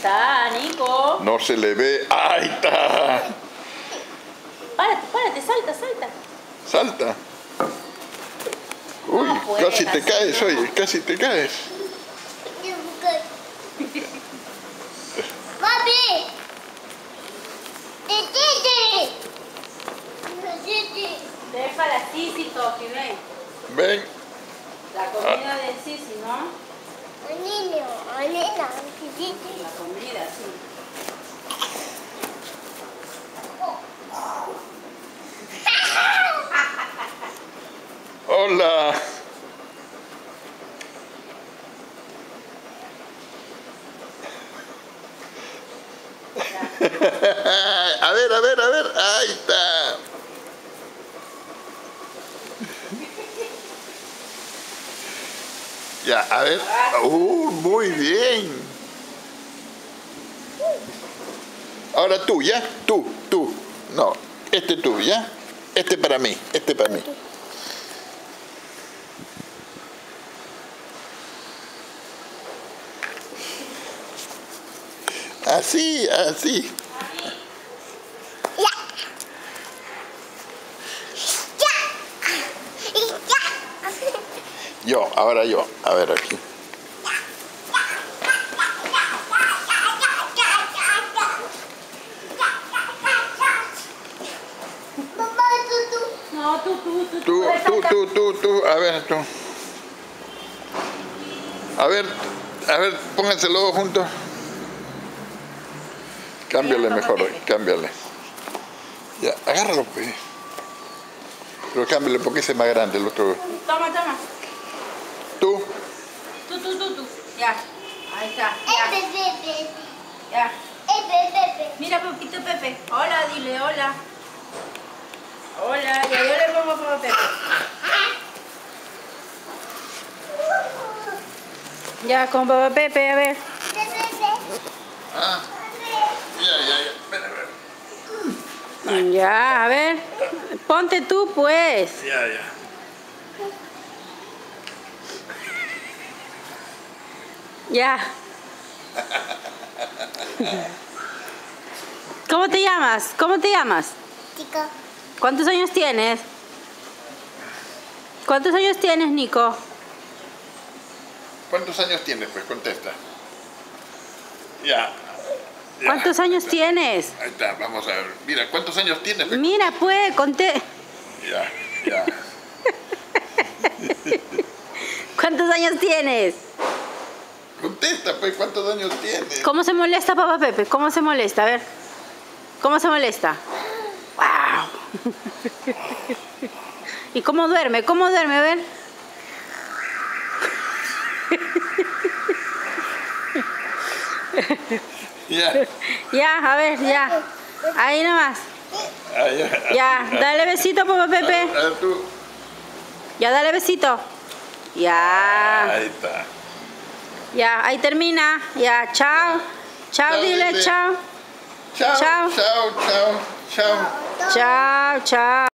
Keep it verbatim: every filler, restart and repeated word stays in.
está, Nico. No se le ve. ¡Ahí está! Párate, párate, salta, salta. Salta. Uy, No puedes, casi te así caes, no. oye, casi te caes. Papi. Déjala a Sisi, Toki, ven. Ven. La comida de Sisi, ¿no? Niño, nena, La comida, sí. Hola. A ver, a ver, a ver. Ahí está. Ya, a ver. Uh, muy bien. Ahora tú, ¿ya? Tú, tú. No, este tú, ¿ya? Este para mí, este para mí. Así, así. Yo, ahora yo. A ver aquí. No, tú, tú, tú. Tú, tú, tú, tú, tú. A ver, tú. A ver, a ver, pónganse los dos juntos. Cámbiale mejor, cámbiale. Ya, agárralo, pues. Pero cámbiale porque ese es más grande, el otro. Toma, toma. Tú. Tú, tú, tú, tú. Ya. Ahí está. Ya. Ya. Mira, Pepito Pepe. Hola, dile hola. Hola, ya yo le pongo a Papá Pepe. Ya, con Papá Pepe, a ver. Ah. Ya, ya, ya. Ven, ven. Ya, a ver. Ponte tú, pues. Ya, ya. Ya. ¿Cómo te llamas? ¿Cómo te llamas? Chico, ¿Cuántos años tienes? ¿Cuántos años tienes, Nico? ¿Cuántos años tienes? Pues contesta. Ya. Ya. ¿Cuántos años tienes? Ahí está, vamos a ver. Mira, ¿cuántos años tienes? Pues? Mira, pues, conté. Ya, ya. ¿Cuántos años tienes? Contesta, pues, ¿cuántos años tienes? ¿Cómo se molesta Papá Pepe? ¿Cómo se molesta? A ver. ¿Cómo se molesta? ¡Wow! ¿Y cómo duerme? ¿Cómo duerme? A ver. Ya. Ya, a ver, ya. Ahí nomás. Ah, ya. Ya, dale besito, Papá Pepe. A ver, tú. Ya, dale besito. Ya. Ahí está. Ya, ahí termina. Ya, chao. Chao, Chao, dile, dile. chao. Chao, Chao. chao, chao, chao. Chao, chao.